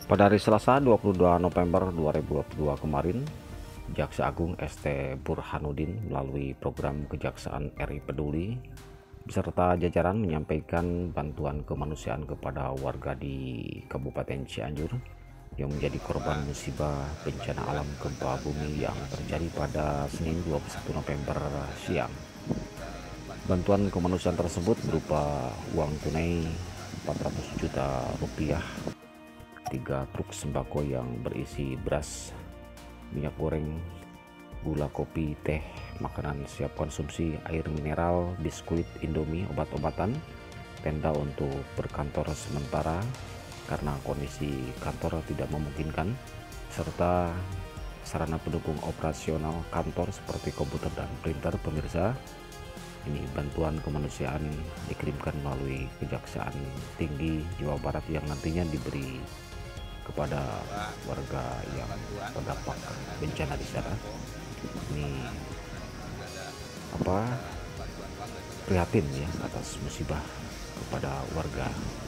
Pada hari Selasa 22 November 2022 kemarin, Jaksa Agung ST Burhanuddin melalui program Kejaksaan RI Peduli beserta jajaran menyampaikan bantuan kemanusiaan kepada warga di Kabupaten Cianjur yang menjadi korban musibah bencana alam gempa bumi yang terjadi pada Senin 21 November siang. Bantuan kemanusiaan tersebut berupa uang tunai 400 juta rupiah, 3 truk sembako yang berisi beras, minyak goreng, gula, kopi, teh, makanan siap konsumsi, air mineral, biskuit, indomie, obat-obatan, tenda untuk berkantor sementara karena kondisi kantor tidak memungkinkan, serta sarana pendukung operasional kantor seperti komputer dan printer. Pemirsa, ini bantuan kemanusiaan dikirimkan melalui Kejaksaan Tinggi Jawa Barat yang nantinya diberi kepada warga yang terdampak bencana di sana. Ini prihatin ya atas musibah kepada warga